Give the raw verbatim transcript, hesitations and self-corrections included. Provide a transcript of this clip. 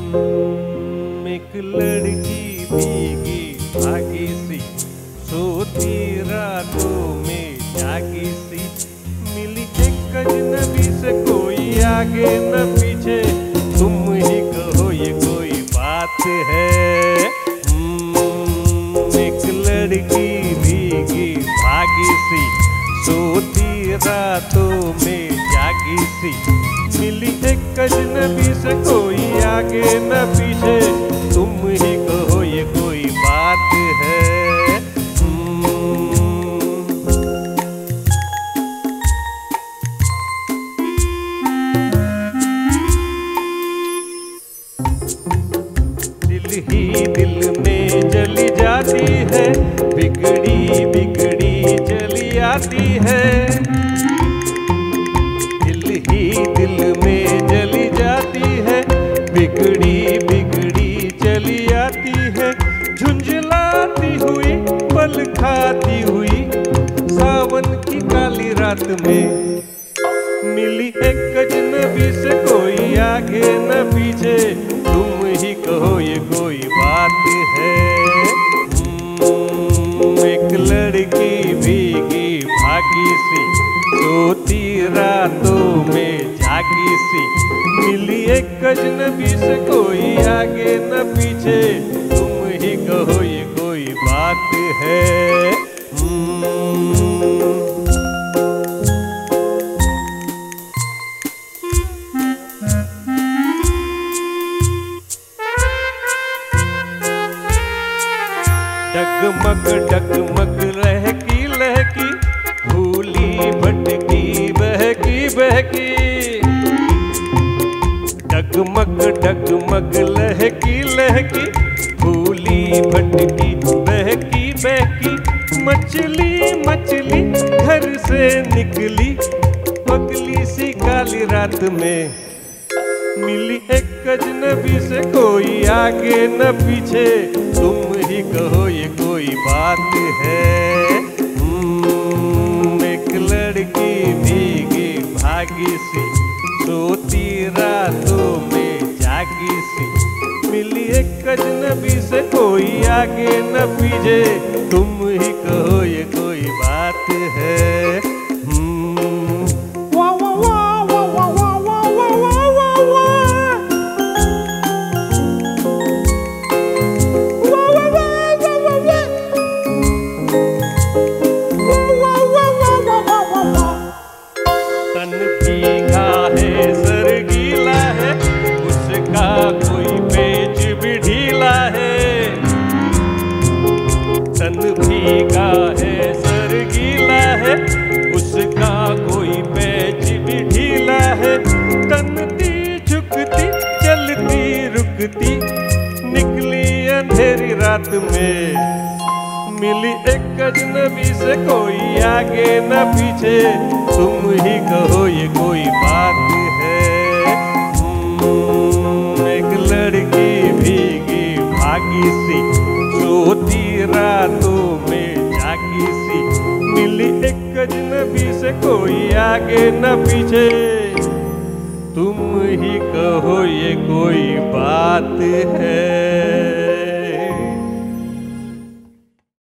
एक लड़की भीगी भागी सी सोती रातों में जागी सी, मिली एक अजनबी से कोई आगे न पीछे, तुम ही कहो ये कोई बात है। एक लड़की भीगी भागी सी सोती रातों में जागी सी, मिली एक अजनबी से कोई आगे न पीछे, तुम ही कहो ये कोई बात है। दिल ही दिल में जली जाती है, बिगड़ी बिगड़ी चली आती है। दिल ही दिल में जली जाती है, बिगड़ी बिगड़ी चली आती है। झुंझलाती हुई पल खाती हुई सावन की काली रात में, मिली एक अजनबी से कोई आगे न पीछे, तुम ही कहो ये कोई बात है। एक लड़की भीगी भागी सी सोती रातों में जागी सी, मिली एक अजनबी से कोई आगे न पीछे, तुम ही कहो ये कोई बात है। डगमग डगमग लहकी लहकी भूली भटकी बहकी बहकी, डगमग डगमग लहकी लहकी भूली भटकी बहकी बहकी। मछली मछली घर से निकली पगली सी काली रात में, मिली एक अजनबी से कोई आगे न पीछे, तुम ही कहो ये कोई बात है। एक लड़की भीगी भागी सी सोती रातों में जागी सी, मिली एक अजनबी से कोई आगे न पीछे, तुम ही कहो ये कोई बात है। तन भीगा है सर गीला है, उसका कोई पेच भी ढीला है। तन भीगा है सर गीला है, उसका कोई पेच भी ढीला है। तनती झुकती चलती रुकती निकली अंधेरी रात में, मिली एक अजनबी से कोई आगे न पीछे, तुम ही कहो ये कोई बात है। एक लड़की भीगी भागी सी सोती रातों में जागी सी, मिली एक अजनबी से कोई आगे न पीछे, तुम ही कहो ये कोई बात है।